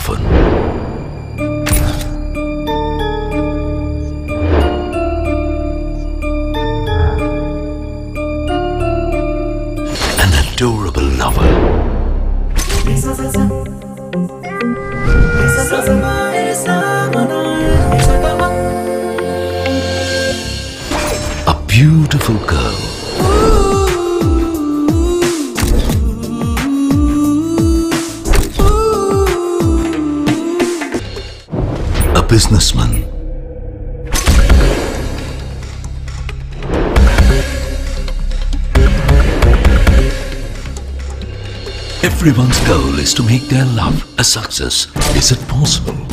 often. An adorable lover. A beautiful girl. A businessman. Everyone's goal is to make their love a success. Is it possible?